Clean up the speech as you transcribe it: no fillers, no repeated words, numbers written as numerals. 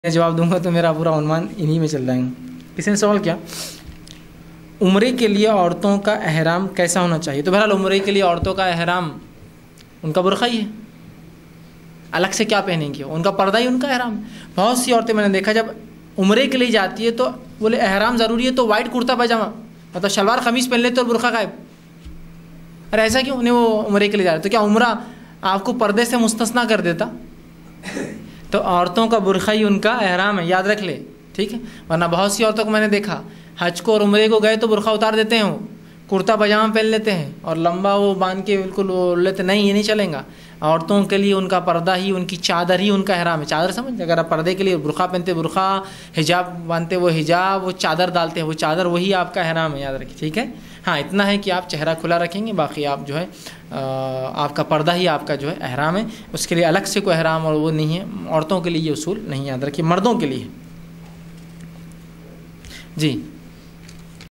जवाब दूंगा तो मेरा पूरा उन्वान इन्हीं में चल जाएंगे। किसी ने सवाल किया उम्रे के लिए औरतों का अहराम कैसा होना चाहिए। तो बहरहाल उम्रे के लिए औरतों का अहराम उनका बुरखा ही है, अलग से क्या पहनेंगे, उनका पर्दा ही उनका अहराम। बहुत सी औरतें मैंने देखा जब उम्रे के लिए जाती है तो बोले अहराम ज़रूरी है तो वाइट कुर्ता पैजामा मतलब शलवार कमीज़ पहन लेते और बुरखा गायब। अरे ऐसा क्यों, उन्हें वो उम्रे के लिए जा रहे तो क्या उम्रा आपको पर्दे से मुस्तस्ना कर देता। तो औरतों का बुरखा ही उनका अहराम है, याद रख ले, ठीक है। वरना बहुत सी औरतों को मैंने देखा हज को और उम्रे को गए तो बुरखा उतार देते हैं, वो कुर्ता पजामा पहन लेते हैं और लंबा वो बांध के बिल्कुल वो लेते, नहीं ये नहीं चलेगा। औरतों के लिए उनका पर्दा ही, उनकी चादर ही उनका अहराम है। चादर समझ, अगर आप पर्दे के लिए बुरखा पहनते बुरखा, हिजाब बांधते वो हिजाब, वो चादर डालते हैं वो चादर, वही आपका अहराम है, याद रखिए, ठीक है। हाँ इतना है कि आप चेहरा खुला रखेंगे, बाकी आप जो है आपका पर्दा ही आपका जो है अहराम है, उसके लिए अलग से कोई अहराम और वो नहीं है। औरतों के लिए ये उसूल नहीं, याद रखिए, मर्दों के लिए जी।